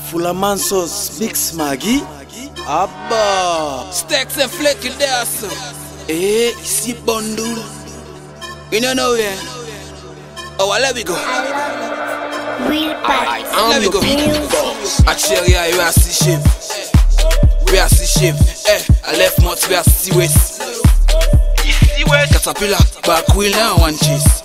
Fulamansos Mix Maggie. Abba. Stacks and flick it there, so. Ici bundle. You don't know where. Oh, well, let me go. Let me go. Actually, you are see ship. We are see ship. I left much, we are see west. Caterpillar, back wheel now one chase.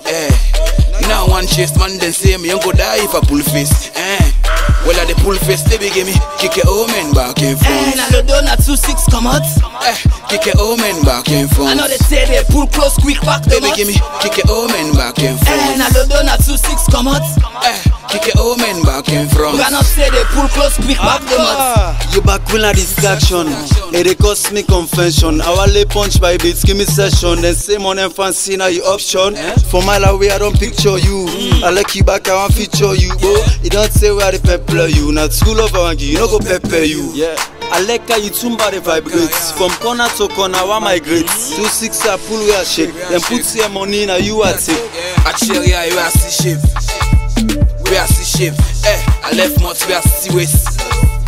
Now one chase, man, then say me, you go die if I pull face. Well, at the pull face, they be give me kick a omen back and front. And I don't know 2-6 come out. Kick a omen back and front. I know they say they pull close quick back. They be give me kick a omen back and front. And I don't know 2-6 come out. Kick a omen back and front. I know say they pull close quick back. You back with a distraction. It cost me convention. I will lay punch by beats, give me session. Then say mon fancy now you option. For my life I don't picture you. I like you back, I want feature you. You don't say where the pepper you. Not school of Awangi, you don't go pepper you. Yeah. I like how you tumba the vibrates. From corner to corner, I migrate. 2-6 I pull where I shake. Then put your money in, you are take. Actually, you are see ship. We are see ship. I left much, we are see west.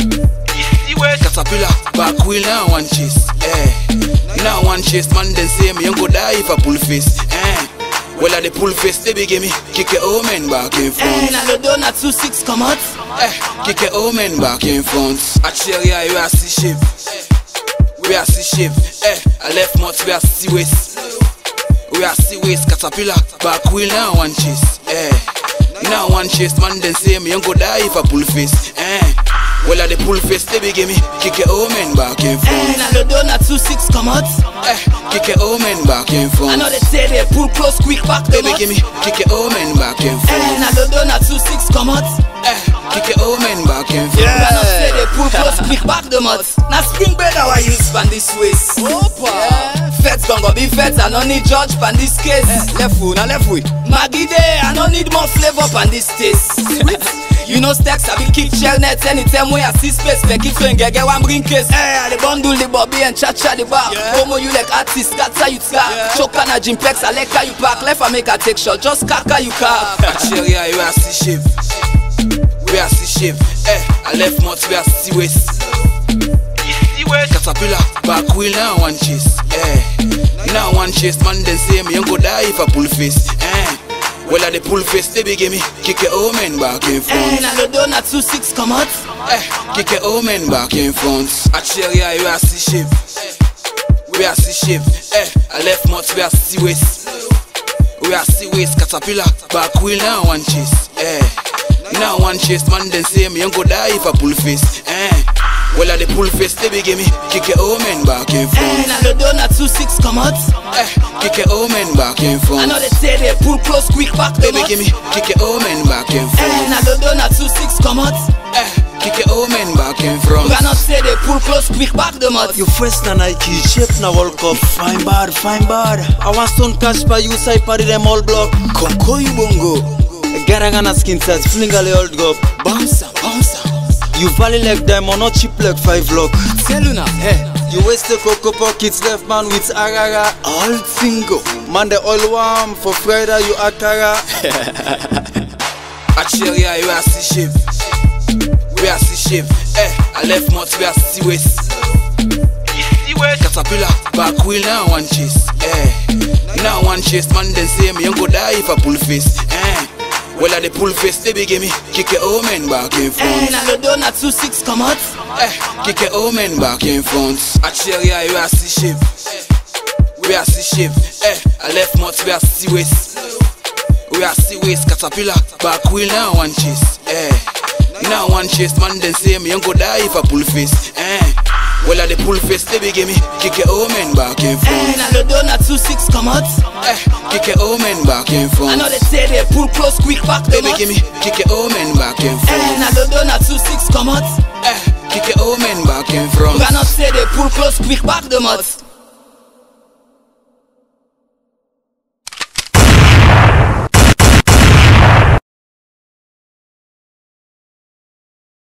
Caterpillar, back wheel now one chase. Now one chase, man, then say me, you go die if I pull face. Well, at the pull face, they be give me kick a omen back in front. And I don't know 2-6 come out. Kick a omen back in front. Actually, you are see ship. We are see ship. I left much, we are see west. We are see west. Caterpillar, back wheel now one chase. Now one chase, man, then say me, you go die if I pull face. Well, at the pull face, they be give me kick a omen back in front. And I don't know 2-6 come out. Kick a omen back in front. I know they say they pull close quick back. They be give me kick a omen back in front. And I don't know 2-6 come out. Kick a omen back in front. I know say they pull close quick back the mud. Now spring bed how I use pan this waist. Feds gon' go be feds, I don't need judge pan this case. Left foot, now left foot. Maggie day, I don't need more flavor pan this taste. You know stacks, I be kick shell nets anytime where I see space. Make it so and get one bring case. The bundle, the bobby and cha-cha the back. Homo you like artist, scatter you tap. Choke on a gym pex, I like how you pack. Left I make a take shot, just kaka you cap. Actually, you are see ship. We are see ship. I left much, we are see west. Caterpillar, back wheel now one chase. Now one chase, man, then say me, you go die if I pull face. Well, at the pull face, they be give me kick a omen back in front. And I don't know 2-6 come out. Kick a omen back in front. Actually, you are see ship. We are see ship. I left much, we are see west. We are see west. Caterpillar, back wheel now one chase. Now one chase, man, then say me, you go die if I pull face. Well, at the pull face, they be give me kick a omen back in front. And I don't know 2-6 come out. Kick a omen back in front. I know they say they pull close quick back. They be give me kick a omen back in front. And I don't know 2-6 come out. Kick a omen back in front. I know say they pull close quick back the mud. You first na Nike, shape na World Cup. Fine bad, fine bad. I want stone cash for you, side party them all block. Konko you bongo. Garagana skin set, flingale old gop. Bouncer, bouncer. You valley like diamond, not cheap like 5 lock. Seluna, You waste the cocoa pockets, left man with agara. All single. Man the oil warm for Friday, you akara. Actually, you are see ship. We are see ship. I left much, we are see west. Caterpillar, back wheel now one chase. Now one chase, man, then say me, you go die if I pull face. Well, at the pull face, they be give me kick a omen back in front. And I don't know 2-6 come out. Kick a omen back in front. Actually, you are see ship. We are see ship. I left much, we are see west. We are see west. Caterpillar, back wheel now one chase. Now one chase, man, then say me, you go die if I pull face. Well, at the pull face, they be give me kick a omen back in front. And I don't know 2-6 come out. Kick a omen back in front. I know they say they pull close quick back. They be give me kick a omen back in front. And I don't know 2-6 come out. Kick a omen back in front. I know say they pull close quick back the mud.